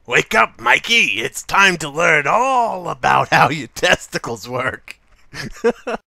Wake up, Mikey! It's time to learn all about how your testicles work.